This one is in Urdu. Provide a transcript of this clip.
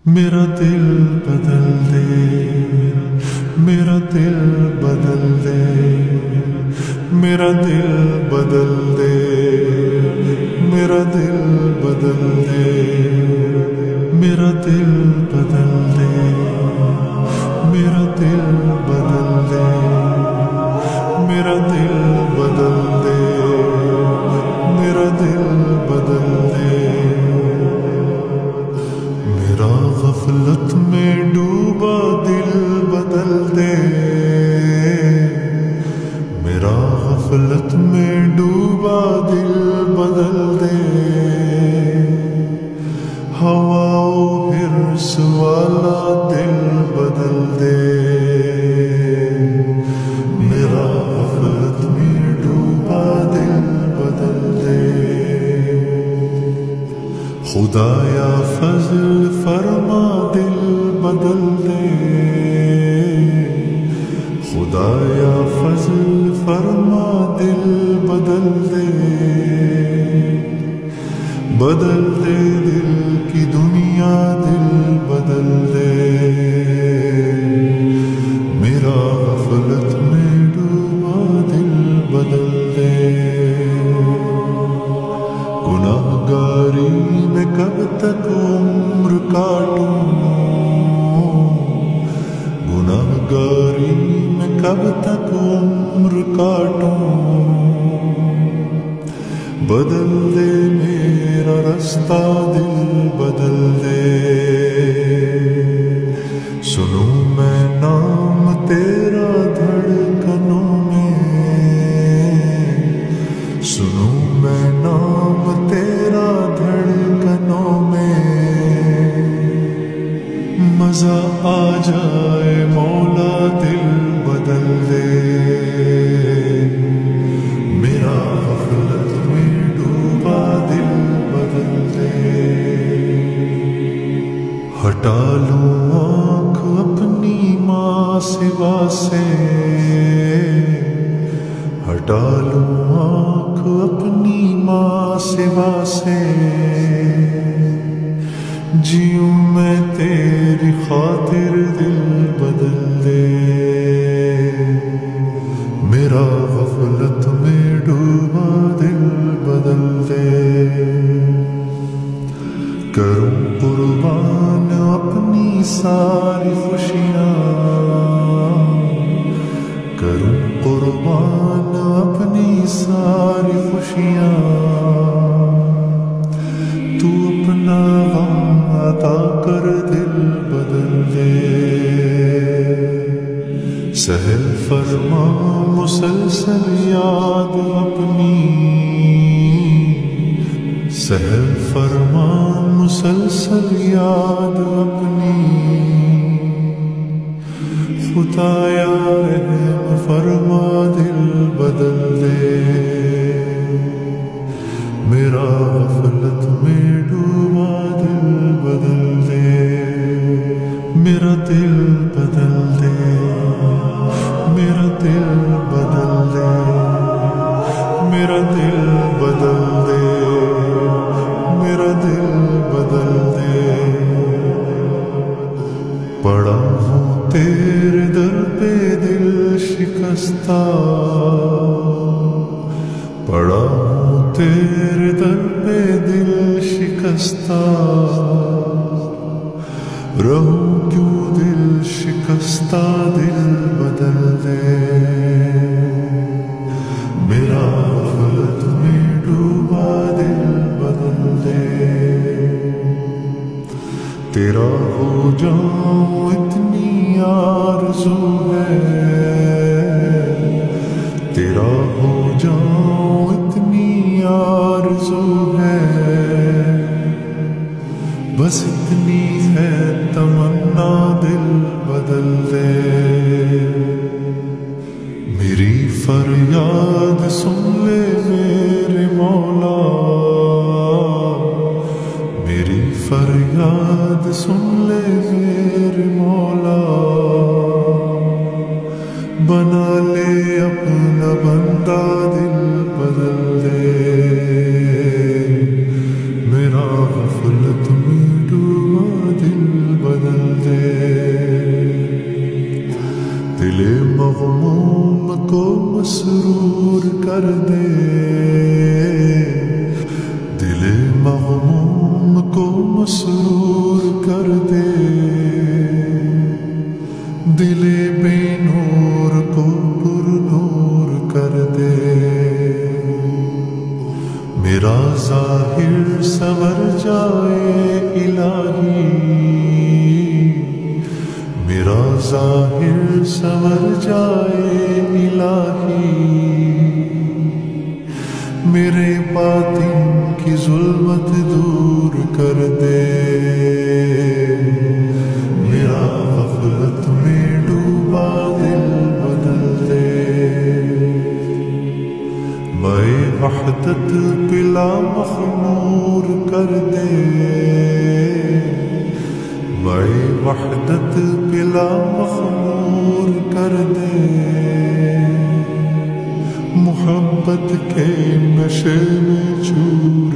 میرا دل بدل دے، میرا دل بدل دے، میرا دل بدل دے، میرا دل بدل دے، میرا دل بدل دے، میرا دل بدل دے، میرا دل بدل دے، میرا دل بدل دے، میرا غفلت میں ڈوبا دل بدل دے، میرا غفلت میں ڈوبا دل بدل دے، ہوا و حرص والا دل بدل دے، میرا غفلت میں ڈوبا دل بدل دے، خدایا فضل فرما دل بدل دے، خدایا فضل فرما دل بدل دے، بدل دے دل کی دنیا دل بدل دے، میرا غفلت میں ڈوبا دل بدل دے، گناہ گاری میں کب تک عمر کاٹوں، گناہ گاری میں کب تک عمر کاٹوں، بدل دے میرا رستہ دل بدل دے، سنوں میں نام تیرا دھڑکنوں میں، سنوں میں نام تیرا دھڑکنوں میں، مزہ آ جائے مولا دل بدل دے، میرا غفلت میں ڈوبا دل بدل دے، ہٹا لوں آنکھ اپنی ماں سوا سے، ہٹا لوں آنکھ اپنی ماں سوا سے، جیوں میں تیری خاطر دل بدل دے، میرا غفلت میں ڈوبا دل بدل دے، کروں قربان اپنی ساری خوشیاں، کروں قربان اپنی ساری خوشیاں، تو اپنا غم عطا کر دل بدل دے، سہل فرما مسلسل یاد اپنی، سہل فرما مسلسل یاد اپنی، خدایا رحم فرما دل بدل دے، میرا غفلت میں ڈوبا دل بدل دے، میرا دل بدل دے، میرا دل بدل دے، میرا دل بدل دے، میرا دل بدل دے، پڑا ہوں تیرے در پہ دل شکستہ، پڑا ہوں تیرے در پہ دل شکستہ، رہوں کیوں دل شکستہ دل بدل دے، میرا غفلت میں ڈوبا دل بدل دے، تیرا ہو جاؤں اتنی آرزو ہے، تیرا ہو جاؤں اتنی آرزو ہے، بس اتنی ہے تمنا دل بدل دے، میری فریاد سن لے میرے مولا، میری فریاد سن لے میرے مولا، بنا لے اپنا بندہ دل بدل دے، میرا غفلت میں ڈوبا دل مسرور کر دے، دل مغموم کو مسرور کر دے، دل بے نور کو پر نور کر دے۔ میرا ظاہر سنور جائے الہی، میرا ظاہر سنور جائے الہی، میرے باطن کی ظلمت دور کر دے، میرا غفلت میں ڈوبا دل بدل دے۔ میں وحدت پلا مخمور کر دے، میں وحدت پلا مخمور کر دے، محبت کے نشے میں چور